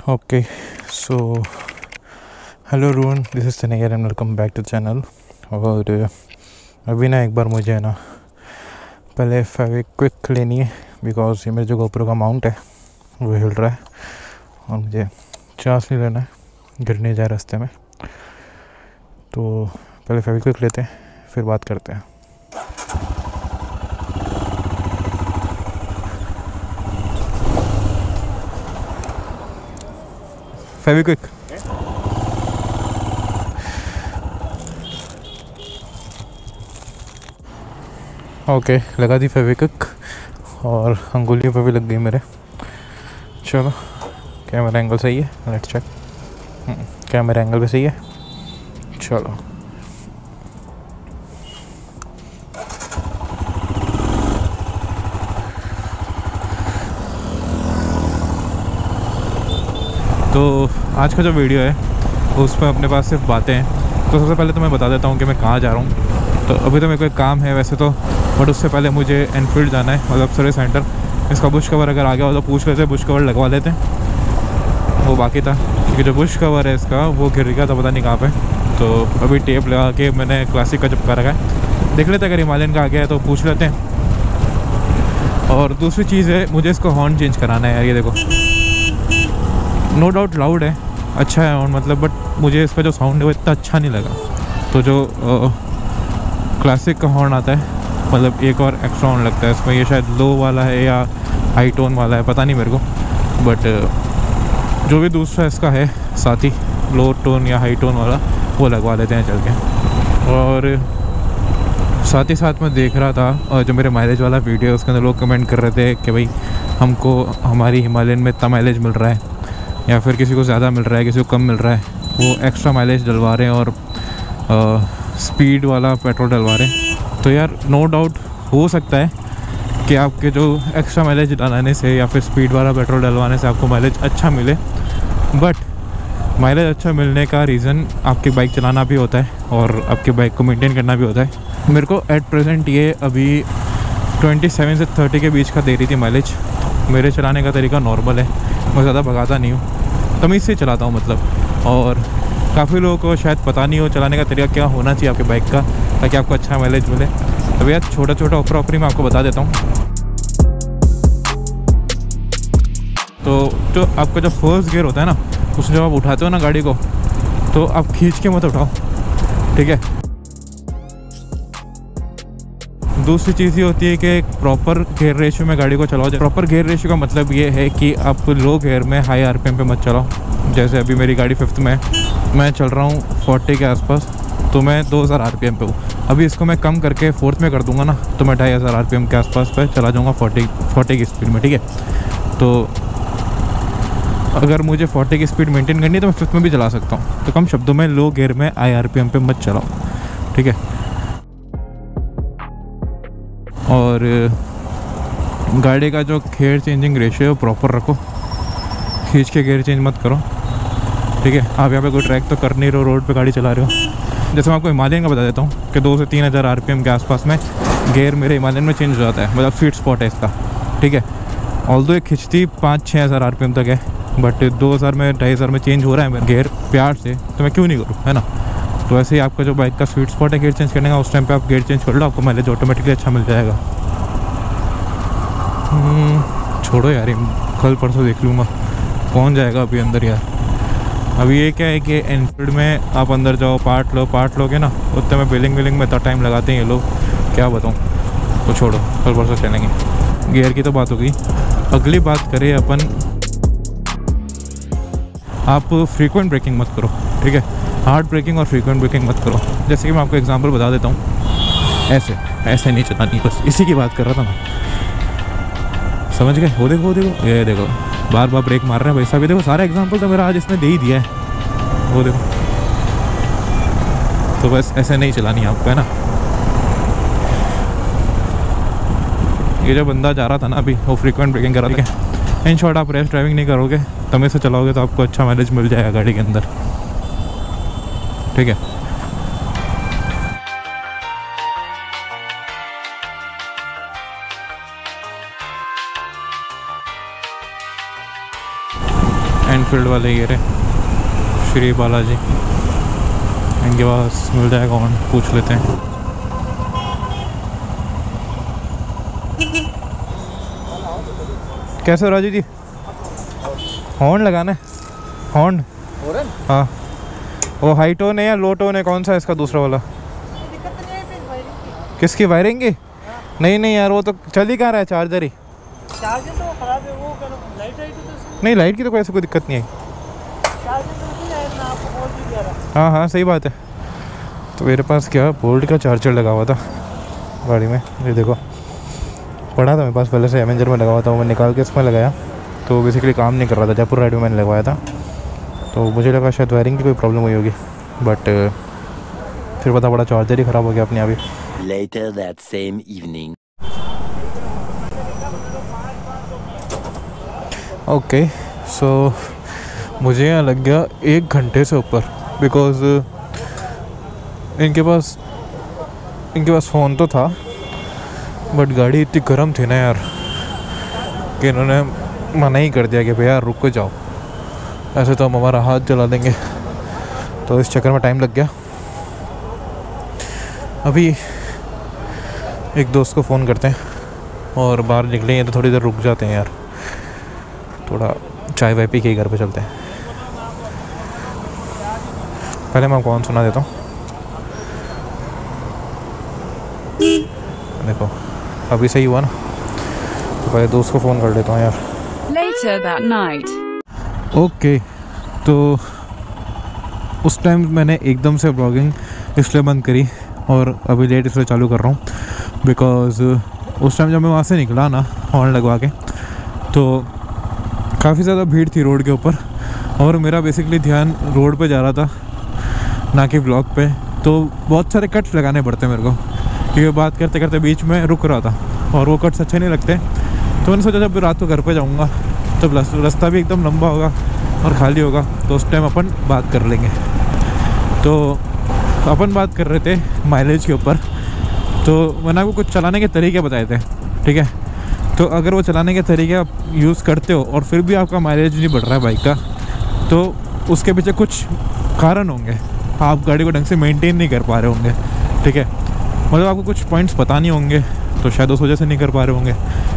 Okay so hello रून, this is तनैयर and welcome back to channel. और अभी ना एक बार मुझे ना पहले फेविक्विक लेनी है बिकॉज ये मेरे जो गोप्रो का माउंट है वो हिल रहा है और मुझे चांस नहीं लेना है, गिरने जाए रास्ते में। तो पहले फेविक्विक लेते हैं फिर बात करते हैं। फेविक्विक ओके लगा दी फेविक्विक और अंगुलियों पे भी लग गई मेरे। चलो कैमरा एंगल सही है, लेट्स चेक। कैमरा एंगल भी सही है। चलो तो आज का जो वीडियो है उसमें अपने पास सिर्फ बातें हैं। तो सबसे पहले तो मैं बता देता हूँ कि मैं कहाँ जा रहा हूँ। तो अभी तो मेरे को एक काम है वैसे तो, बट उससे पहले मुझे एनफील्ड जाना है, मतलब सर्विस सेंटर। इसका बुश कवर अगर आ गया हो तो पूछ लेते, बुश कवर लगवा लेते हैं। वो बाकी था क्योंकि जो बुश कवर है इसका वो गिर गया था पता नहीं कहाँ पे। तो अभी टेप लगा के मैंने क्लासिक का चिपका रखा है। देख लेते अगर हिमालयन का आ गया है तो पूछ लेते हैं। और दूसरी चीज़ है, मुझे इसको हॉर्न चेंज कराना है यार। ये देखो, नो डाउट लाउड है, अच्छा है हॉर्न मतलब, बट मुझे इसका जो साउंड है वो इतना अच्छा नहीं लगा। तो जो क्लासिक का हॉर्न आता है, मतलब एक और एक्स्ट्रा हॉर्न लगता है इसमें, ये शायद लो वाला है या हाई टोन वाला है पता नहीं मेरे को, बट जो भी दूसरा इसका है साथ ही लो टोन या हाई टोन वाला वो लगवा लेते हैं चल के। और साथ ही साथ मैं देख रहा था और जो मेरे माइलेज वाला वीडियो है उसके अंदर लोग कमेंट कर रहे थे कि भाई हमको हमारी हिमालयन में इतना माइलेज मिल रहा है या फिर किसी को ज़्यादा मिल रहा है किसी को कम मिल रहा है, वो एक्स्ट्रा माइलेज डलवा रहे हैं और स्पीड वाला पेट्रोल डलवा रहे हैं। तो यार नो डाउट हो सकता है कि आपके जो एक्स्ट्रा माइलेज डलाने से या फिर स्पीड वाला पेट्रोल डलवाने से आपको माइलेज अच्छा मिले, बट माइलेज अच्छा मिलने का रीज़न आपकी बाइक चलाना भी होता है और आपकी बाइक को मेंटेन करना भी होता है। मेरे को एट प्रेजेंट ये अभी 27 से 30 के बीच का दे रही थी माइलेज। मेरे चलाने का तरीका नॉर्मल है, मैं ज़्यादा भगाता नहीं हूँ, तमीज़ से चलाता हूँ मतलब। और काफ़ी लोगों को शायद पता नहीं हो चलाने का तरीका क्या होना चाहिए आपकी बाइक का ताकि आपको अच्छा माइलेज मिले। तो यार छोटा छोटा ऊपरी मैं आपको बता देता हूँ। तो जो आपका जो फर्स्ट गियर होता है ना, उसमें जब आप उठाते हो ना गाड़ी को, तो आप खींच के मत उठाओ, ठीक है। दूसरी चीज़ ये होती है कि एक प्रॉपर गियर रेशियो में गाड़ी को चलाओ। प्रॉपर गियर रेशियो का मतलब ये है कि आप लो गियर में हाई आरपीएम पे मत चलाओ। जैसे अभी मेरी गाड़ी 5th में है, मैं चल रहा हूँ 40 के आसपास, तो मैं 2000 आरपीएम पे हूँ। अभी इसको मैं कम करके 4th में कर दूंगा ना, तो मैं 2500 आरपीएम के आसपास पे चला जाऊँगा 40 की स्पीड में, ठीक है। तो अगर मुझे 40 की स्पीड मेंटेन करनी है तो मैं 5th में भी चला सकता हूँ। तो कम शब्दों में लो गियर में हाई आरपीएम पे मत चलाओ, ठीक है। और गाड़ी का जो गियर चेंजिंग रेशियो है प्रॉपर रखो, खींच के गियर चेंज मत करो, ठीक है। आप यहाँ पे कोई ट्रैक तो कर नहीं रहे हो, रोड पे गाड़ी चला रहे हो। जैसे मैं आपको हिमालयन का बता देता हूँ कि 2 से 3000 आरपीएम के आसपास में गियर मेरे हिमालयन में चेंज हो जाता है, मतलब स्वीट स्पॉट है इसका, ठीक है। ऑल्दो ये खिंचती 5-6 हज़ार आरपीएम तक है, बट 2000 में 2500 में चेंज हो रहा है मेरा गियर प्यार से, तो मैं क्यों नहीं करूँ, है ना। तो ऐसे ही आपका जो बाइक का स्वीट स्पॉट है गियर चेंज करने का, उस टाइम पे आप गियर चेंज कर लो, आपको माइलेज ऑटोमेटिकली अच्छा मिल जाएगा। छोड़ो यार, कल परसों देख लूँगा, कौन जाएगा अभी अंदर यार। अभी ये क्या है कि एनफील्ड में आप अंदर जाओ, पार्ट लोगे ना, उतने में बिलिंग में इतना टाइम लगाते हैं ये लोग, क्या बताऊँ। तो छोड़ो, कल परसों चलेंगे। गियर की तो बात हो गई, अगली बात करें अपन, आप फ्रीक्वेंट ब्रेकिंग मत करो, ठीक है। हार्ड ब्रेकिंग और फ्रीक्वेंट ब्रेकिंग मत करो। जैसे कि मैं आपको एग्जांपल बता देता हूँ, ऐसे नहीं चलानी, बस इसी की बात कर रहा था मैं, समझ गए। वो देखो ये देखो, बार बार ब्रेक मार रहे हैं भाई साहब। ये देखो सारा एग्जांपल तो मेरा आज इसने दे ही दिया है, वो देखो। तो बस ऐसे नहीं चलानी आपको, है ना। ये जो बंदा जा रहा था ना अभी, वो फ्रीक्वेंट ब्रेकिंग कर रहा था। इन शॉर्ट आप रैश ड्राइविंग नहीं करोगे, तमीज़ से चलाओगे तो आपको अच्छा माइलेज मिल जाएगा गाड़ी के अंदर, ठीक है। एनफील्ड वाले ये रहे श्री बालाजी, इनके पास मिल जाएगा ऑन, पूछ लेते हैं। कैसे हो राजू जी? हॉर्न लगाना है? हॉर्न? हाँ। वो हाई टोन है या लो टोन है, कौन सा है इसका दूसरा वाला? किसकी वायरिंग की? नहीं नहीं यार, वो तो चल ही कहाँ रहा है, चार्जर ही। चार्जर तो खराब है, वो लाइट है तो नहीं, लाइट की तो कोई ऐसी कोई दिक्कत नहीं है। चार्जर तो उसी लाइट में आपको बोल भी दे रहा। हाँ हाँ सही बात है। तो मेरे पास क्या बोल्ट का चार्जर लगा हुआ था गाड़ी में, ये देखो पड़ा था मेरे पास पहले से, एवेंजर में लगा हुआ था, वो मैं निकाल के इसमें लगाया तो बेसिकली काम नहीं कर रहा था। जयपुर राइड में मैंने लगवाया था, तो मुझे लगा शायद वायरिंग की कोई प्रॉब्लम हुई होगी, बट फिर पता पड़ा चार्जर ही ख़राब हो गया अपने आप ही। Later that same evening. Okay so मुझे यहाँ लग गया 1 घंटे से ऊपर, बिकॉज इनके पास फ़ोन तो था बट गाड़ी इतनी गर्म थी ना यार कि इन्होंने मना ही कर दिया कि भैया रुक के जाओ, ऐसे तो हम हमारा हाथ जला देंगे। तो इस चक्कर में टाइम लग गया। अभी एक दोस्त को फ़ोन करते हैं और बाहर निकलेंगे तो थोड़ी देर रुक जाते हैं यार, थोड़ा चाय वाय पी के घर पे चलते हैं। पहले मैं कौन सुना देता हूँ, देखो अभी सही हुआ ना, तो पहले दोस्त को फ़ोन कर लेता हूँ यार। Later that night. ओके तो उस टाइम मैंने एकदम से ब्लॉगिंग इसलिए बंद करी और अभी लेट इसलिए चालू कर रहा हूँ बिकॉज़ उस टाइम जब मैं वहाँ से निकला ना हॉर्न लगवा के, तो काफ़ी ज़्यादा भीड़ थी रोड के ऊपर और मेरा बेसिकली ध्यान रोड पे जा रहा था ना कि ब्लॉग पे, तो बहुत सारे कट्स लगाने पड़ते मेरे को क्योंकि बात करते करते बीच में रुक रहा था और वो कट्स अच्छे नहीं लगते। तो मैंने सोचा जब रात को घर पे जाऊँगा तो रास्ता भी एकदम लंबा होगा और खाली होगा, तो उस टाइम अपन बात कर लेंगे। तो अपन बात कर रहे थे माइलेज के ऊपर, तो मैंने आपको कुछ चलाने के तरीके बताए थे, ठीक है। तो अगर वो चलाने के तरीके आप यूज़ करते हो और फिर भी आपका माइलेज नहीं बढ़ रहा है बाइक का, तो उसके पीछे कुछ कारण होंगे, आप गाड़ी को ढंग से मेंटेन नहीं कर पा रहे होंगे, ठीक है। मतलब आपको कुछ पॉइंट्स पता नहीं होंगे तो शायद उस वजह से नहीं कर पा रहे होंगे।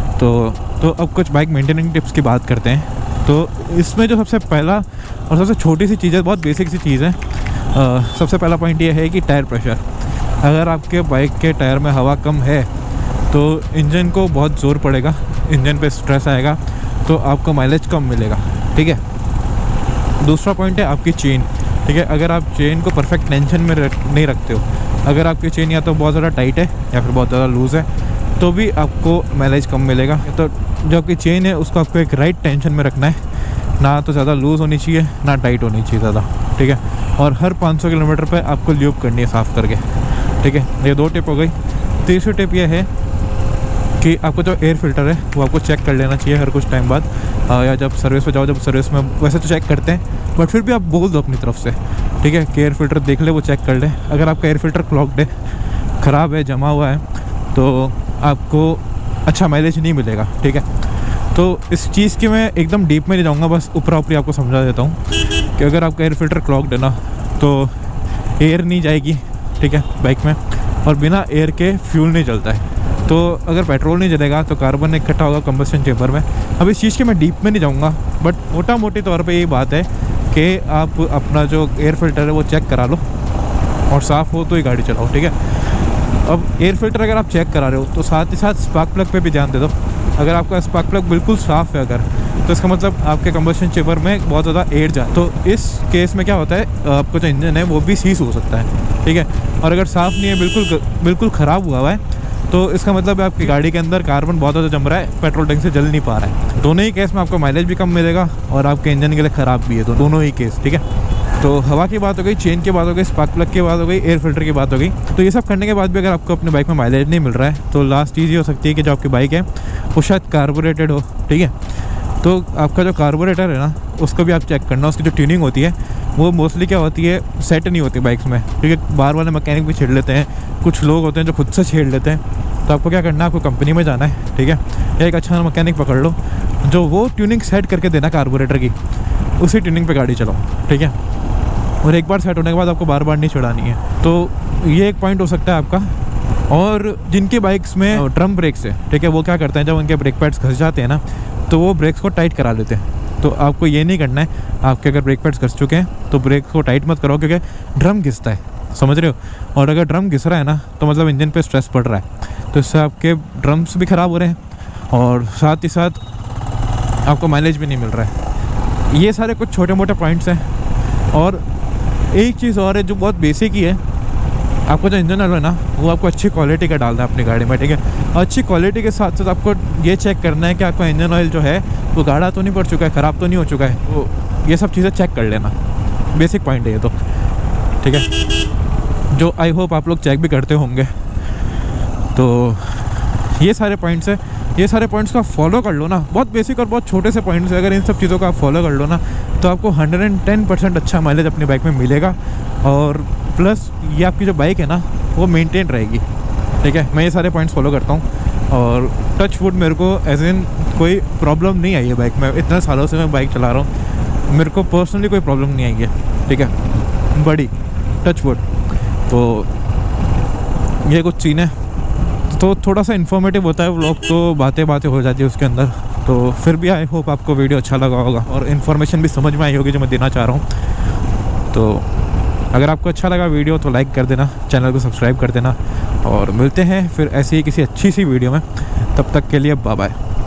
तो अब कुछ बाइक मेंटेनिंग टिप्स की बात करते हैं। तो इसमें जो सबसे पहला और सबसे छोटी सी चीज़ है, बहुत बेसिक सी चीज़ है, सबसे पहला पॉइंट ये है कि टायर प्रेशर। अगर आपके बाइक के टायर में हवा कम है तो इंजन को बहुत ज़ोर पड़ेगा, इंजन पे स्ट्रेस आएगा, तो आपको माइलेज कम मिलेगा, ठीक है। दूसरा पॉइंट है आपकी चेन, ठीक है। अगर आप चेन को परफेक्ट टेंशन में नहीं रखते हो, अगर आपकी चेन या तो बहुत ज़्यादा टाइट है या फिर बहुत ज़्यादा लूज़ है, तो भी आपको माइलेज कम मिलेगा। तो जो आपकी चेन है उसको आपको एक राइट टेंशन में रखना है, ना तो ज़्यादा लूज़ होनी चाहिए ना टाइट होनी चाहिए ज़्यादा, ठीक है। और हर 500 किलोमीटर पे आपको ल्यूब करनी है साफ़ करके, ठीक है। ये 2 टिप हो गई। तीसरी टिप ये है कि आपको जो एयर फिल्टर है वो आपको चेक कर लेना चाहिए हर कुछ टाइम बाद, या जब सर्विस पे जाओ, जब सर्विस में वैसे तो चेक करते हैं बट फिर भी आप बोल दो अपनी तरफ से, ठीक है, कि एयर फिल्टर देख ले, वो चेक कर ले। अगर आपका एयर फिल्टर क्लॉग्ड है, ख़राब है, जमा हुआ है, तो आपको अच्छा माइलेज नहीं मिलेगा, ठीक है। तो इस चीज़ की मैं एकदम डीप में नहीं जाऊँगा, बस ऊपरी ऊपरी आपको समझा देता हूँ कि अगर आपका एयर फिल्टर क्लॉग्ड है ना, तो एयर नहीं जाएगी, ठीक है, बाइक में, और बिना एयर के फ्यूल नहीं चलता है। तो अगर पेट्रोल नहीं जलेगा तो कार्बन इकट्ठा होगा कंबस्शन चेम्बर में। अब इस चीज़ के मैं डीप में नहीं जाऊँगा, बट मोटा मोटी तौर पे यही बात है कि आप अपना जो एयर फिल्टर है वो चेक करा लो और साफ़ हो तो ही गाड़ी चलाओ, ठीक है। अब एयर फिल्टर अगर आप चेक करा रहे हो तो साथ ही साथ स्पार्क प्लग पे भी ध्यान दे दो। अगर आपका स्पार्क प्लग बिल्कुल साफ़ है अगर, तो इसका मतलब आपके कंबस्शन चेम्बर में बहुत ज़्यादा एयर जा, तो इस केस में क्या होता है, आपका जो इंजन है वो भी सीज हो सकता है, ठीक है। और अगर साफ़ नहीं है, बिल्कुल ख़राब हुआ है, तो इसका मतलब आपकी गाड़ी के अंदर कार्बन बहुत ज़्यादा जम रहा है, पेट्रोल टैंक से जल नहीं पा रहा है। दोनों ही केस में आपको माइलेज भी कम मिलेगा और आपके इंजन के लिए ख़राब भी है, तो दोनों ही केस, ठीक है। तो हवा की बात हो गई, चेन की बात हो गई, स्पार्क प्लग की बात हो गई, एयर फिल्टर की बात हो गई। तो ये सब करने के बाद भी अगर आपको अपने बाइक में माइलेज नहीं मिल रहा है, तो लास्ट चीज़ ये हो सकती है कि जो आपकी बाइक है वो शायद कार्बोरेटेड हो, ठीक है। तो आपका जो कार्बोरेटर है ना, उसको भी आप चेक करना। उसकी जो ट्यूनिंग होती है वो मोस्टली क्या होती है, सेट नहीं होती बाइक्स में, ठीक है। बाहर वाले मैकेनिक भी छेड़ लेते हैं, कुछ लोग होते हैं जो खुद से छेड़ लेते हैं। तो आपको क्या करना है, आपको कंपनी में जाना है, ठीक है, एक अच्छा मैकेनिक पकड़ लो जो वो ट्यूनिंग सेट करके देना कार्बोरेटर की, उसी ट्यूनिंग पे गाड़ी चलाओ, ठीक है। और एक बार सेट होने के बाद आपको बार बार नहीं चढ़ानी है। तो ये एक पॉइंट हो सकता है आपका। और जिनकी बाइक्स में ड्रम ब्रेक्स है, ठीक है, वो क्या करते हैं, जब उनके ब्रेक पैड्स घस जाते हैं ना, तो वो ब्रेक्स को टाइट करा लेते हैं। तो आपको ये नहीं करना है। आपके अगर ब्रेक पैड्स घस चुके हैं तो ब्रेक को टाइट मत करो, क्योंकि ड्रम घिसता है, समझ रहे हो। और अगर ड्रम घिस रहा है ना, तो मतलब इंजन पे स्ट्रेस पड़ रहा है, तो इससे आपके ड्रम्स भी ख़राब हो रहे हैं और साथ ही साथ आपको माइलेज भी नहीं मिल रहा है। ये सारे कुछ छोटे मोटे पॉइंट्स हैं। और एक चीज़ और है जो बहुत बेसिक ही है, आपको जो इंजन ऑयल है ना, वो आपको अच्छी क्वालिटी का डालना है अपनी गाड़ी में, ठीक है। अच्छी क्वालिटी के साथ साथ आपको ये चेक करना है कि आपका इंजन ऑयल जो है वो गाढ़ा तो नहीं पड़ चुका है, ख़राब तो नहीं हो चुका है। तो ये सब चीज़ें चेक कर लेना, बेसिक पॉइंट है ये तो, ठीक है, जो आई होप आप लोग चेक भी करते होंगे। तो ये सारे पॉइंट्स है, ये सारे पॉइंट्स को आप फॉलो कर लो ना। बहुत बेसिक और बहुत छोटे से पॉइंट्स है, अगर इन सब चीज़ों को आप फॉलो कर लो ना, तो आपको 110% अच्छा माइलेज अपनी बाइक में मिलेगा। और प्लस ये आपकी जो बाइक है ना, वो मेंटेन रहेगी, ठीक है। मैं ये सारे पॉइंट्स फॉलो करता हूँ और टच वुड मेरे को एज इन कोई प्रॉब्लम नहीं आई है बाइक में। इतने सालों से मैं बाइक चला रहा हूँ, मेरे को पर्सनली कोई प्रॉब्लम नहीं आई है, ठीक है, बड़ी टच वुड। तो ये कुछ चीज़ें, तो थोड़ा सा इन्फॉर्मेटिव होता है व्लॉग, तो बातें हो जाती है उसके अंदर। तो फिर भी आई होप आपको वीडियो अच्छा लगा होगा और इन्फॉर्मेशन भी समझ में आई होगी जो मैं देना चाह रहा हूँ। तो अगर आपको अच्छा लगा वीडियो तो लाइक कर देना, चैनल को सब्सक्राइब कर देना और मिलते हैं फिर ऐसी ही किसी अच्छी सी वीडियो में। तब तक के लिए बाय बाय।